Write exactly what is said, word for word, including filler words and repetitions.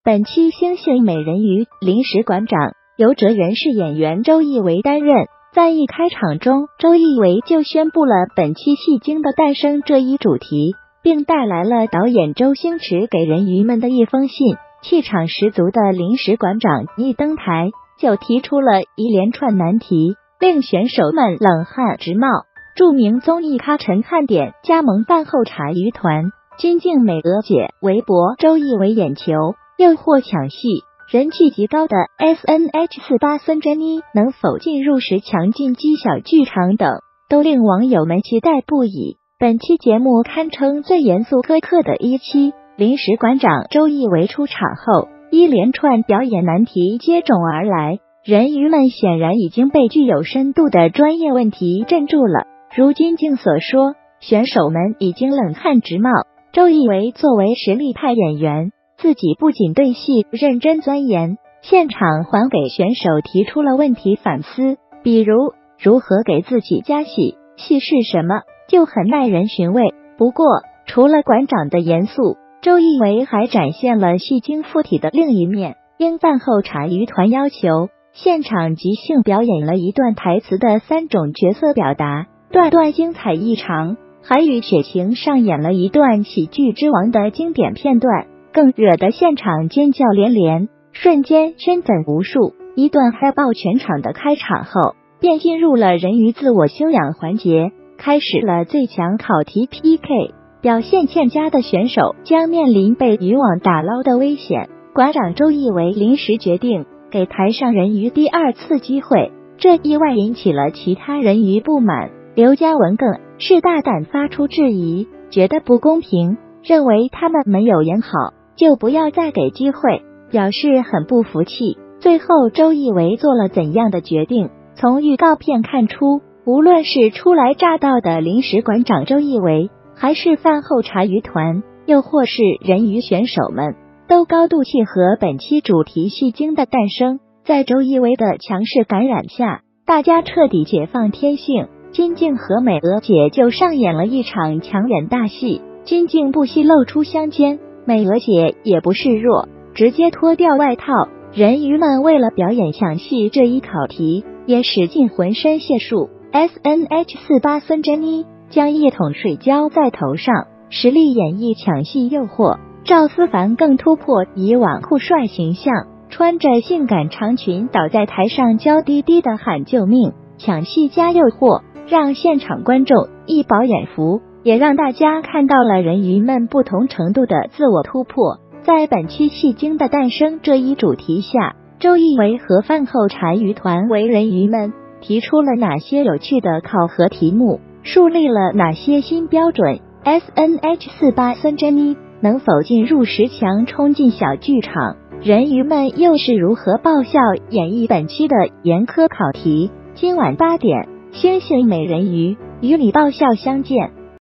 本期星星美人鱼临时馆长由哲人饰演员周一围担任。在一开场中，周一围就宣布了本期戏精的诞生这一主题，并带来了导演周星驰给人鱼们的一封信。气场十足的临时馆长一登台就提出了一连串难题，令选手们冷汗直冒。著名综艺咖陈汉典加盟饭后茶鱼团，金靖美娥姐围博周一围眼球，又或抢戏人气极高的 S N H 四十八 孙珍妮能否进入十强进击小剧场等，都令网友们期待不已。本期节目堪称最严肃苛刻的一期，临时馆长周一围出场后，一连串表演难题接踵而来，人鱼们显然已经被具有深度的专业问题镇住了。如金靖所说，选手们已经冷汗直冒。周一围作为实力派演员，自己不仅对戏认真钻研，现场还给选手提出了问题反思，比如如何给自己加戏，戏是什么，就很耐人寻味。不过，除了馆长的严肃，周一围还展现了戏精附体的另一面。应饭后茶鱼团要求，现场即兴表演了一段台词的三种角色表达，段段精彩异常，还与雪晴上演了一段喜剧之王的经典片段，更惹得现场尖叫连连，瞬间圈粉无数。一段嗨爆全场的开场后，便进入了人鱼自我修养环节，开始了最强考题 P K。 表现欠佳的选手将面临被渔网打捞的危险，馆长周一围临时决定给台上人鱼第二次机会，这意外引起了其他人鱼不满。刘嘉文更是大胆发出质疑，觉得不公平，认为他们没有演好就不要再给机会，表示很不服气。最后周一围做了怎样的决定？从预告片看出，无论是初来乍到的临时馆长周一围，还是饭后茶鱼团，又或是人鱼选手们，都高度契合本期主题戏精的诞生。在周一围的强势感染下，大家彻底解放天性，金靖和美娥姐就上演了一场强忍大戏。金靖不惜露出香肩，美娥姐也不示弱，直接脱掉外套。人鱼们为了表演抢戏这一考题，也使尽浑身解数。 S N H 四十八 孙珍妮将一桶水浇在头上，实力演绎抢戏诱惑。赵思凡更突破以往酷帅形象，穿着性感长裙倒在台上娇滴滴的喊救命。抢戏加诱惑，让现场观众一饱眼福，也让大家看到了人鱼们不同程度的自我突破。在本期戏精的诞生这一主题下，周一围和饭后茶鱼团为人鱼们提出了哪些有趣的考核题目，树立了哪些新标准？ S N H 四十八 孙珍妮能否进入十强冲进小剧场？人鱼们又是如何爆笑演绎本期的严苛考题？今晚八点，星星美人鱼与你爆笑相见。